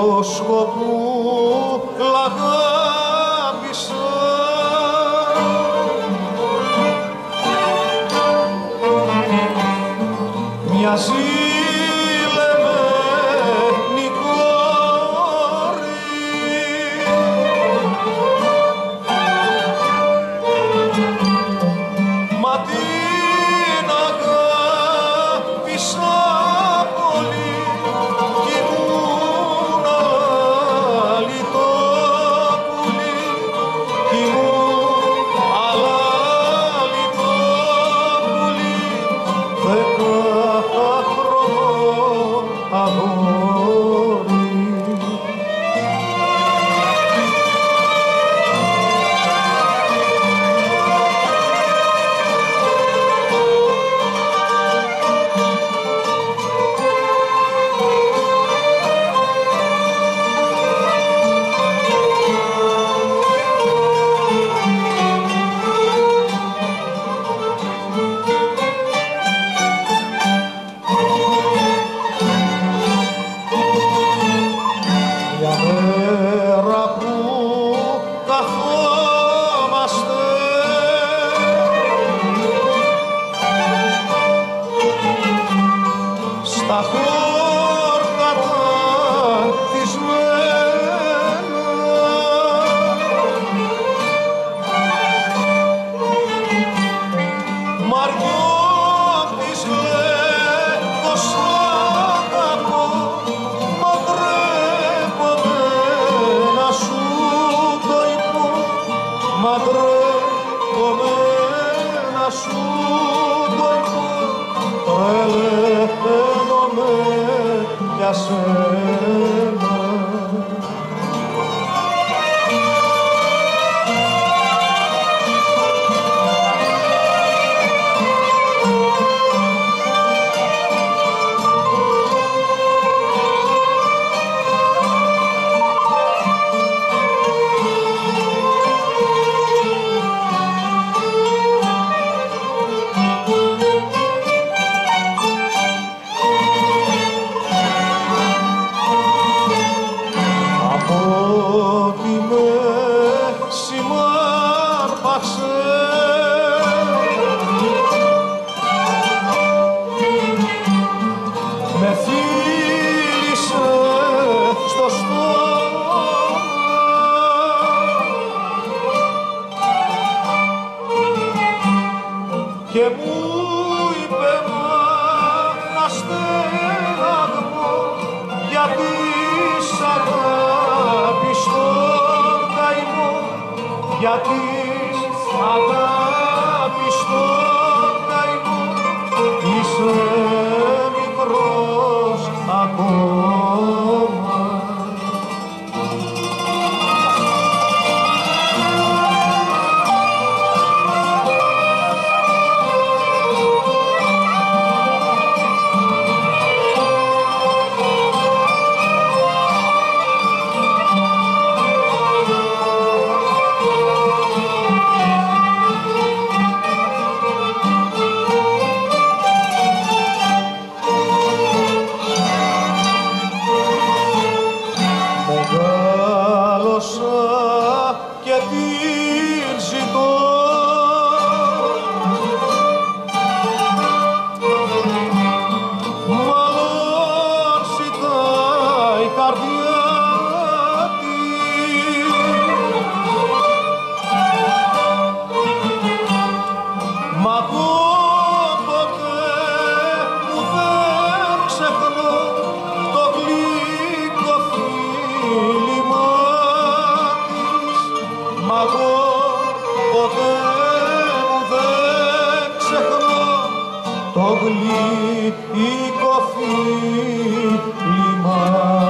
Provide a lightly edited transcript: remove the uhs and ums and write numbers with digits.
σκοπού λαγάπησα. Μοιάζει λεμένη κόρη, μα την αγάπησα πολύ κι ήμουν άλλη το πουλί, κι ήμουν άλλη το πουλί, 10χρονο αγόρι. Μια μέρα που καθόμαστε στα χόρτα τα θυσμένα, Μαριώτης λέει το σ' αγαπώ, μα ντρέπομαι να σου το πω, μα ντρέπομαι να σου το πω, τρελαίνομαι για σένα. Από τη μέση μ' άρπαξε με φίλησε στο στόμα και μου είπε να στεναγμό γιατί σ' αγάπη στον καημό, γιατί σ' αγάπη στον καημό, είσαι μικρός ακόμα. Μεγάλωσα και την ζητώ, μάλλον ζητάει η καρδιά της, μα εγώ ποτέ μου δεν ξεχνώ το γλυκό φίλημα της, μα εγώ ποτέ μου δεν ξεχνώ το γλυκό φίλημα